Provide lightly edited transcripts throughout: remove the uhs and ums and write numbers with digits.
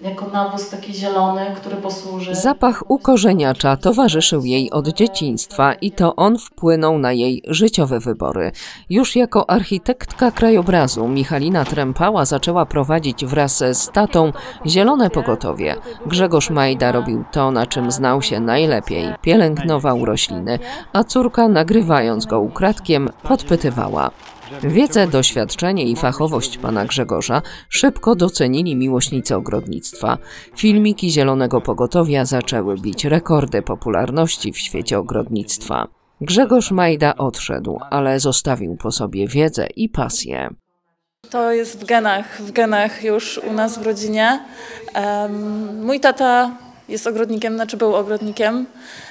jako nawóz taki zielony, który posłuży. Zapach ukorzeniacza towarzyszył jej od dzieciństwa i to on wpłynął na jej życiowe wybory. Już jako architektka krajobrazu Michalina Trempała zaczęła prowadzić wraz z tatą Zielone Pogotowie. Grzegorz Majda robił to, na czym znał się najlepiej. Pielęgnował rośliny, a córka, nagrywając go ukradkiem, podpytywała. Wiedzę, doświadczenie i fachowość pana Grzegorza szybko docenili miłośnicy ogrodnictwa. Filmiki Zielonego Pogotowia zaczęły bić rekordy popularności w świecie ogrodnictwa. Grzegorz Majda odszedł, ale zostawił po sobie wiedzę i pasję. To jest w genach już u nas w rodzinie. Mój tata jest ogrodnikiem, znaczy był ogrodnikiem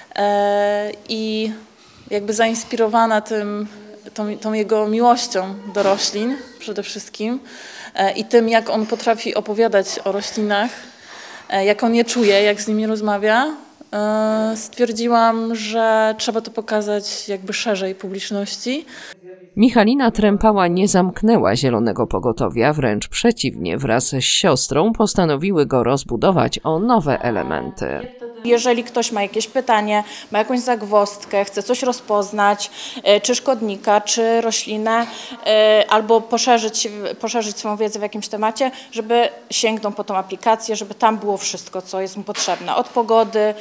i jakby zainspirowana tą jego miłością do roślin przede wszystkim i tym, jak on potrafi opowiadać o roślinach, jak on je czuje, jak z nimi rozmawia, stwierdziłam, że trzeba to pokazać jakby szerzej publiczności. Michalina Trempała nie zamknęła Zielonego Pogotowia, wręcz przeciwnie, wraz z siostrą postanowiły go rozbudować o nowe elementy. Jeżeli ktoś ma jakieś pytanie, ma jakąś zagwozdkę, chce coś rozpoznać, czy szkodnika, czy roślinę, albo poszerzyć swoją wiedzę w jakimś temacie, żeby sięgnął po tą aplikację, żeby tam było wszystko, co jest mu potrzebne. Od pogody,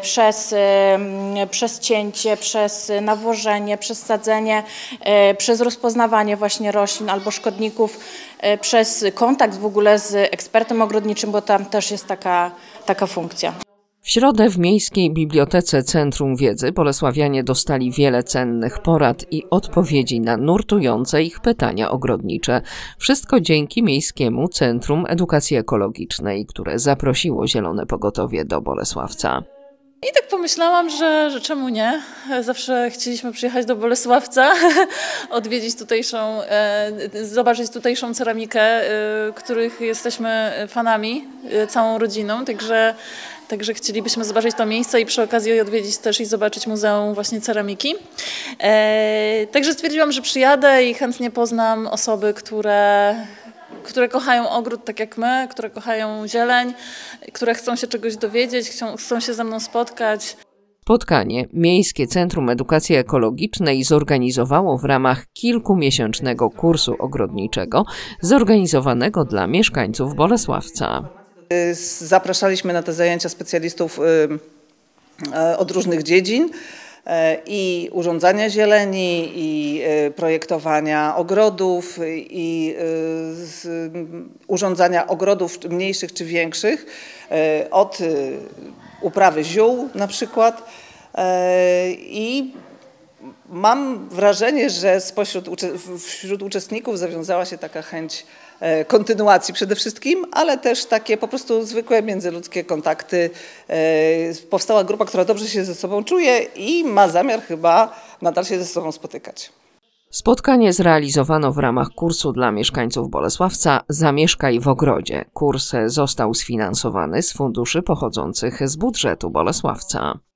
przez cięcie, przez nawożenie, przez sadzenie, przez rozpoznawanie właśnie roślin albo szkodników, przez kontakt w ogóle z ekspertem ogrodniczym, bo tam też jest taka funkcja. W środę w Miejskiej Bibliotece Centrum Wiedzy bolesławianie dostali wiele cennych porad i odpowiedzi na nurtujące ich pytania ogrodnicze. Wszystko dzięki Miejskiemu Centrum Edukacji Ekologicznej, które zaprosiło Zielone Pogotowie do Bolesławca. I tak pomyślałam, że czemu nie? Zawsze chcieliśmy przyjechać do Bolesławca, odwiedzić zobaczyć tutejszą ceramikę, których jesteśmy fanami, całą rodziną, także chcielibyśmy zobaczyć to miejsce i przy okazji odwiedzić też i zobaczyć Muzeum właśnie Ceramiki. Także stwierdziłam, że przyjadę i chętnie poznam osoby, które kochają ogród tak jak my, które kochają zieleń, które chcą się czegoś dowiedzieć, chcą się ze mną spotkać. Spotkanie Miejskie Centrum Edukacji Ekologicznej zorganizowało w ramach kilkumiesięcznego kursu ogrodniczego zorganizowanego dla mieszkańców Bolesławca. Zapraszaliśmy na te zajęcia specjalistów od różnych dziedzin i urządzania zieleni, i projektowania ogrodów, i urządzania ogrodów mniejszych czy większych, od uprawy ziół na przykład. I mam wrażenie, że wśród uczestników zawiązała się taka chęć kontynuacji przede wszystkim, ale też takie po prostu zwykłe międzyludzkie kontakty. Powstała grupa, która dobrze się ze sobą czuje i ma zamiar chyba nadal się ze sobą spotykać. Spotkanie zrealizowano w ramach kursu dla mieszkańców Bolesławca Zamieszkaj w ogrodzie. Kurs został sfinansowany z funduszy pochodzących z budżetu Bolesławca.